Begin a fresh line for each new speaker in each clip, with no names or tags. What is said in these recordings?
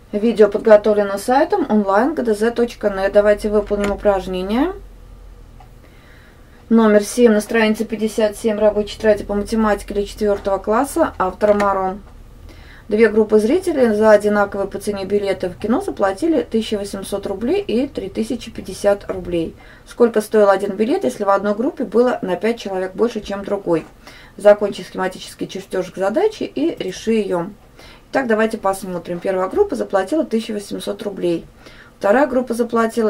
Видео подготовлено сайтом online.gdz.net. Давайте выполним упражнение. Номер 7 на странице 57 рабочей тетради по математике для 4 класса. Автор Марон. Две группы зрителей за одинаковые по цене билеты в кино заплатили 1800 рублей и 3050 рублей. Сколько стоил один билет, если в одной группе было на 5 человек больше, чем в другой? Закончи схематический чертеж к задаче и реши ее. Итак, давайте посмотрим. Первая группа заплатила 1800 рублей. Вторая группа заплатила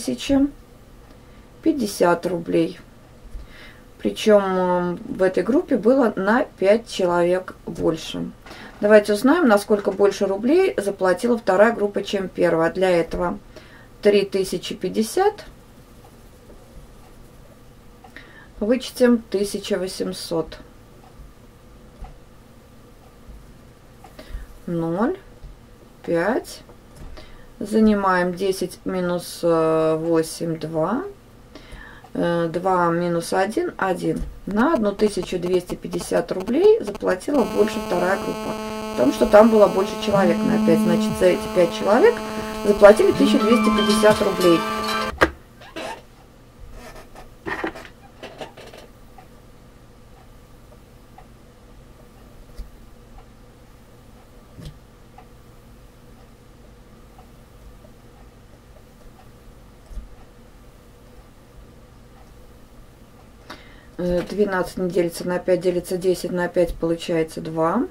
3050 рублей. Причем в этой группе было на 5 человек больше. Давайте узнаем, насколько больше рублей заплатила вторая группа, чем первая. Для этого 3050 вычтем 1800. 0, 5. Занимаем 10 минус 8, 2. 2 минус 1, 1. На 1250 рублей заплатила больше вторая группа. Потому что там было больше человек на 5. Значит, за эти 5 человек заплатили 1250 рублей. — 12 не делится на 5, делится 10 на 5, получается 2.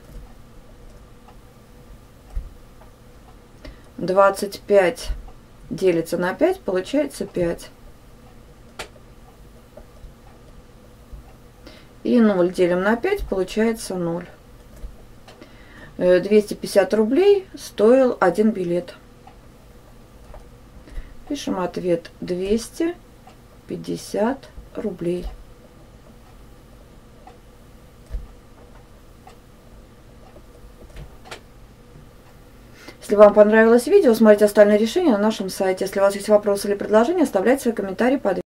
25 делится на 5, получается 5. И 0 делим на 5, получается 0. 250 рублей стоил один билет. Пишем ответ: 250 рублей. Если вам понравилось видео, смотрите остальные решения на нашем сайте. Если у вас есть вопросы или предложения, оставляйте свои комментарии под видео.